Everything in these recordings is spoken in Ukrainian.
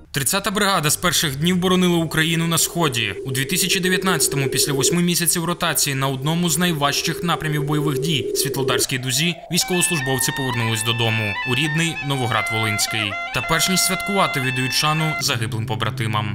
30-та бригада з перших днів боронила Україну на Сході. У 2019-му, після 8 місяців ротації на одному з найважчих напрямів бойових дій – Світлодарській дузі, військовослужбовці повернулись додому у рідний Новоград-Волинський. Та перш ніж святкувати, віддають шану загиблим побратимам.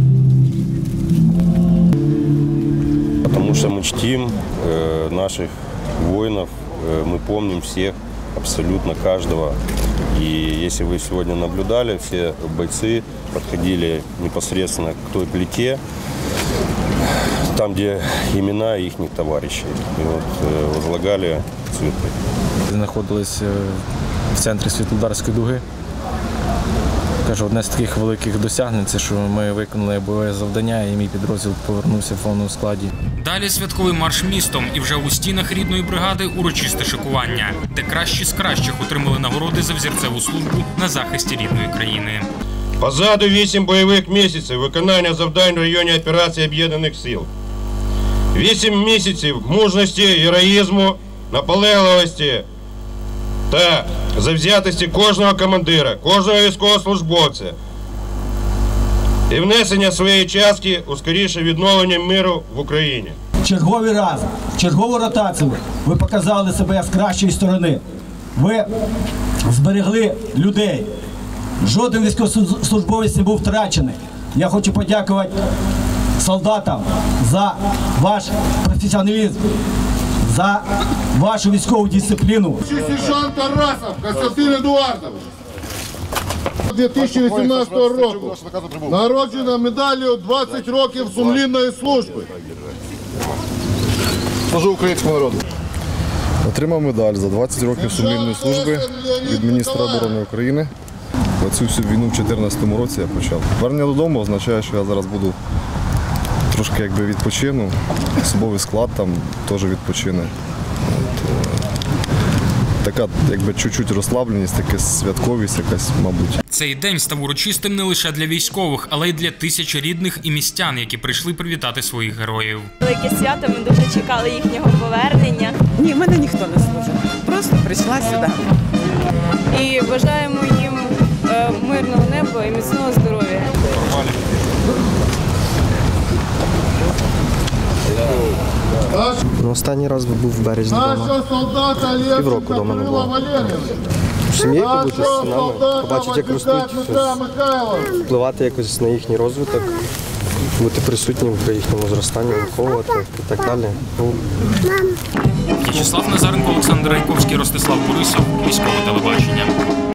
Потому что мы чтим наших воинов, мы помним всех, абсолютно каждого. И если вы сегодня наблюдали, все бойцы подходили непосредственно к той плите, там, где имена их товарищей, и вот возлагали цветы. Знаходились в центрі Світлодарської дуги. Кажу, одне з таких великих досягнень – це що ми виконали бойове завдання і мій підрозділ повернувся в повному складі. Далі святковий марш містом і вже у стінах рідної бригади урочисте шикування, де кращі з кращих отримали нагороди за взірцеву службу на захисті рідної країни. Позаду 8 бойових місяців виконання завдань в районі операції Об'єднаних сил. 8 місяців мужності, героїзму, наполегливості та завзятості кожного командира, кожного військовослужбовця і внесення своєї частки у скоріше відновлення миру в Україні. Черговий раз, чергову ротацію ви показали себе з кращої сторони. Ви зберегли людей. Жоден військовослужбовець не був втрачений. Я хочу подякувати солдатам за ваш професіоналізм, за вашу військову дисципліну. Сержант Тарасов Костянтин Едуардович. 2018 року народжена медаллю 20 років сумлінної служби. Служу українському народу. Отримав медаль за 20 років сумлінної служби від міністра оборони України. Цю всю війну в 2014 році я почав. Повернення додому означає, що я зараз буду трошки відпочину, особовий склад там теж відпочине. Така чуть-чуть розслабленість, така святковість якась, мабуть. Цей день став урочистим не лише для військових, але й для тисяч рідних і містян, які прийшли привітати своїх героїв. Велике свято, ми дуже чекали їхнього повернення. Ні, в мене ніхто не служив, просто прийшла сюди. І бажаємо їм мирного неба і міцного здоров'я. Останній раз був в березні вдома. Півроку вдома не було. В сім'ї побути з синами, побачити, як ростуть, впливати якось на їхній розвиток, бути присутнім при їхньому зростанні, виховувати і так далі. В'ячеслав Назаренко, Олександр Райковський, Ростислав Борисов, Військове телебачення.